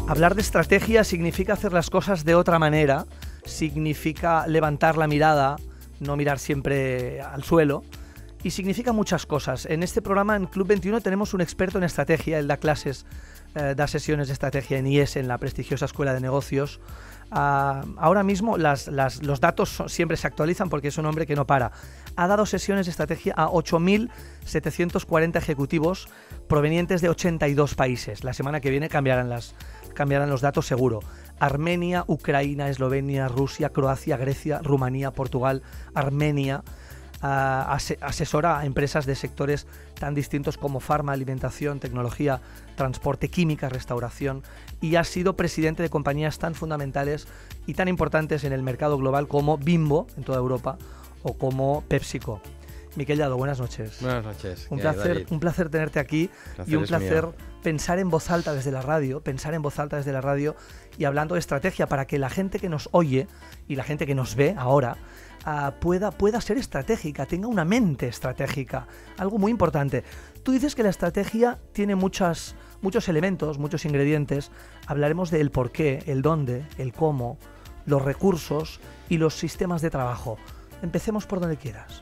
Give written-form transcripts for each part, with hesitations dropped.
Hablar de estrategia significa hacer las cosas de otra manera, significa levantar la mirada, no mirar siempre al suelo, y significa muchas cosas. En este programa, en Club 21, tenemos un experto en estrategia. Él da clases, da sesiones de estrategia en IES, en la prestigiosa Escuela de Negocios. Ahora mismo los datos siempre se actualizan porque es un hombre que no para. Ha dado sesiones de estrategia a 8.740 ejecutivos provenientes de 82 países. La semana que viene cambiarán los datos seguro. Armenia, Ucrania, Eslovenia, Rusia, Croacia, Grecia, Rumanía, Portugal, Armenia. Asesora a empresas de sectores tan distintos como farma, alimentación, tecnología, transporte, química, restauración, y ha sido presidente de compañías tan fundamentales y tan importantes en el mercado global como Bimbo en toda Europa o como PepsiCo. Miquel Llado, buenas noches. Buenas noches. Un placer tenerte aquí y un placer pensar en voz alta desde la radio, y hablando de estrategia para que la gente que nos oye y la gente que nos ve ahora pueda ser estratégica, tenga una mente estratégica, algo muy importante. Tú dices que la estrategia tiene muchos elementos, muchos ingredientes. Hablaremos del por qué, el dónde, el cómo, los recursos y los sistemas de trabajo. Empecemos por donde quieras.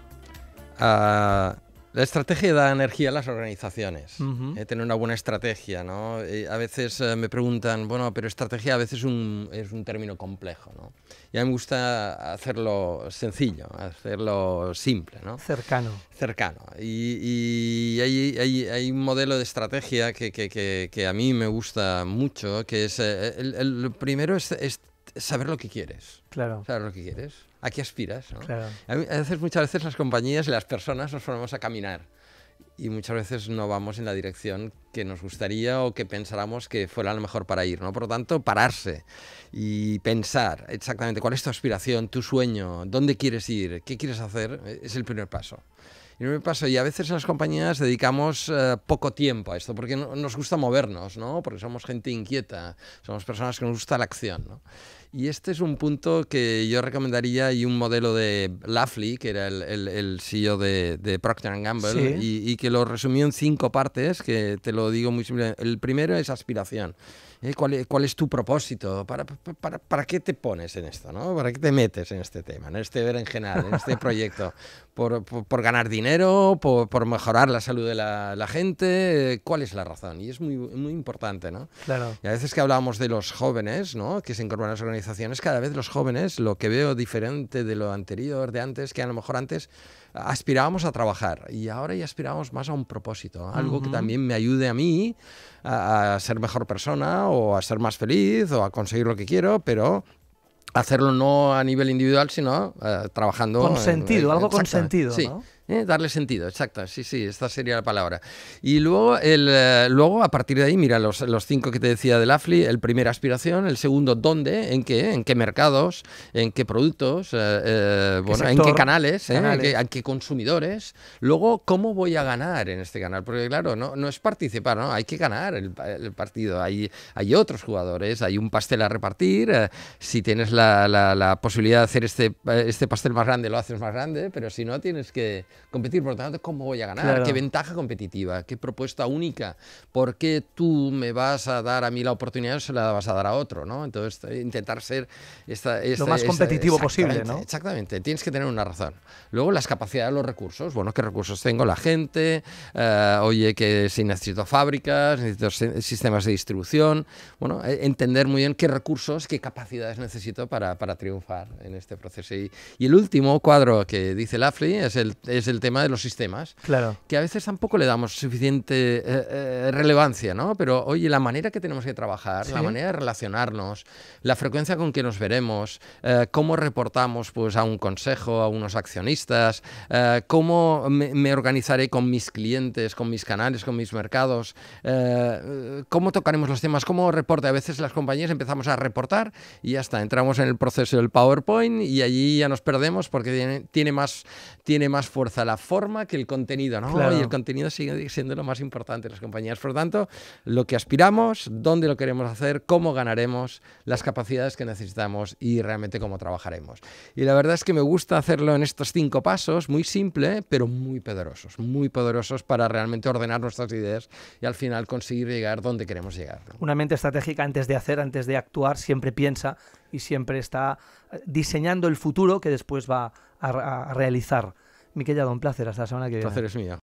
La estrategia da energía a las organizaciones. Tener una buena estrategia, ¿no? A veces me preguntan, bueno, pero estrategia a veces es un término complejo, ¿no? Y a mí me gusta hacerlo sencillo, hacerlo simple, ¿no? Cercano. Y hay un modelo de estrategia que a mí me gusta mucho, que es el primero es saber lo que quieres. Claro. Saber lo que quieres. ¿A qué aspiras? ¿No? Claro. Muchas veces las compañías y las personas nos ponemos a caminar y muchas veces no vamos en la dirección que nos gustaría o que pensáramos que fuera lo mejor para ir, ¿no? Por lo tanto, pararse y pensar exactamente cuál es tu aspiración, tu sueño, dónde quieres ir, qué quieres hacer, es el primer paso. Y a veces en las compañías dedicamos poco tiempo a esto, porque nos gusta movernos, ¿no? Porque somos gente inquieta, somos personas que nos gusta la acción, ¿no? Y este es un punto que yo recomendaría, y un modelo de Lafley, que era el CEO de Procter & Gamble, sí. y que lo resumió en 5 partes, que te lo digo muy simple. El primero es aspiración. ¿Cuál es tu propósito? ¿Para qué te pones en esto, ¿no? ¿Para qué te metes en este tema, en este berenjenal, en este proyecto? ¿Por ganar dinero? ¿Por mejorar la salud de la gente? ¿Cuál es la razón? Y es muy, muy importante, ¿no? Claro. Y a veces que hablábamos de los jóvenes, ¿no? Que se incorporan a las organizaciones, cada vez los jóvenes, lo que veo diferente de lo anterior, de antes, que a lo mejor antes aspirábamos a trabajar y ahora ya aspiramos más a un propósito, algo que también me ayude a mí a ser mejor persona o a ser más feliz o a conseguir lo que quiero, pero hacerlo no a nivel individual, sino trabajando con sentido, algo con exacto, sentido, sí. ¿no? Darle sentido, exacto, sí, esta sería la palabra. Y luego, luego a partir de ahí, mira, los 5 que te decía de Lafley: el primero, aspiración; el segundo, dónde, en qué mercados, en qué productos, en qué canales, en qué consumidores. Luego, cómo voy a ganar en este canal, porque claro, no es participar, ¿no? Hay que ganar el partido, hay otros jugadores, hay un pastel a repartir. Si tienes la posibilidad de hacer este pastel más grande, lo haces más grande, pero si no, tienes que competir. Por lo tanto, ¿cómo voy a ganar? Claro. ¿Qué ventaja competitiva? ¿Qué propuesta única? ¿Por qué tú me vas a dar a mí la oportunidad o se la vas a dar a otro, ¿no? Entonces, intentar ser lo más competitivo posible, ¿no? Exactamente, tienes que tener una razón. Luego, las capacidades, los recursos. Bueno, ¿qué recursos tengo? La gente, que si necesito fábricas, necesito sistemas de distribución. Bueno, entender muy bien qué recursos, qué capacidades necesito para triunfar en este proceso. Y el último cuadro que dice Lafley es el tema de los sistemas, claro, que a veces tampoco le damos suficiente relevancia, ¿no? Pero, oye, la manera que tenemos que trabajar, la manera de relacionarnos, la frecuencia con que nos veremos, cómo reportamos pues, a un consejo, a unos accionistas, cómo me organizaré con mis clientes, con mis canales, con mis mercados, cómo tocaremos los temas, cómo reporte. A veces las compañías empezamos a reportar y ya está, entramos en el proceso del PowerPoint y allí ya nos perdemos porque tiene más fuerza fuerza la forma que el contenido, ¿no? Claro. Y el contenido sigue siendo lo más importante de las compañías. Por lo tanto, lo que aspiramos, dónde lo queremos hacer, cómo ganaremos, las capacidades que necesitamos y realmente cómo trabajaremos. Y la verdad es que me gusta hacerlo en estos 5 pasos, muy simple, pero muy poderosos para realmente ordenar nuestras ideas y al final conseguir llegar donde queremos llegar, ¿no? Una mente estratégica antes de hacer, antes de actuar, siempre piensa y siempre está diseñando el futuro que después va a realizar. Miquel Lladó, un placer. Hasta la semana que viene. El placer es mío.